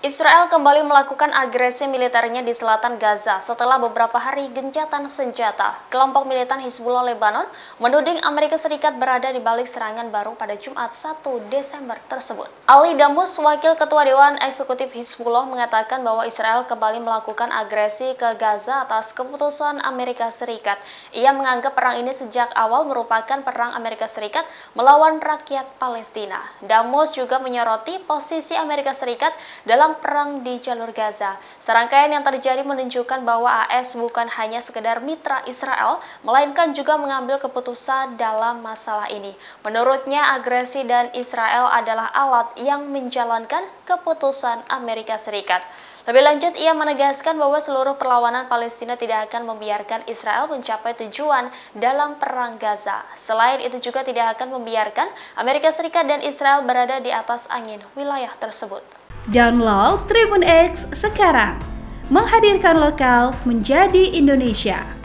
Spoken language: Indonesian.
Israel kembali melakukan agresi militernya di selatan Gaza setelah beberapa hari gencatan senjata. Kelompok militan Hizbullah Lebanon menuding Amerika Serikat berada di balik serangan baru pada Jumat 1 Desember tersebut. Ali Damus, Wakil Ketua Dewan Eksekutif Hizbullah, mengatakan bahwa Israel kembali melakukan agresi ke Gaza atas keputusan Amerika Serikat. Ia menganggap perang ini sejak awal merupakan perang Amerika Serikat melawan rakyat Palestina. Damus juga menyoroti posisi Amerika Serikat dalam perang di jalur Gaza. Serangkaian yang terjadi menunjukkan bahwa AS bukan hanya sekedar mitra Israel, melainkan juga mengambil keputusan dalam masalah ini. Menurutnya, agresi dan Israel adalah alat yang menjalankan keputusan Amerika Serikat. Lebih lanjut, ia menegaskan bahwa seluruh perlawanan Palestina tidak akan membiarkan Israel mencapai tujuan dalam perang Gaza. Selain itu juga tidak akan membiarkan Amerika Serikat dan Israel berada di atas angin wilayah tersebut. Download Tribun X sekarang, menghadirkan lokal menjadi Indonesia.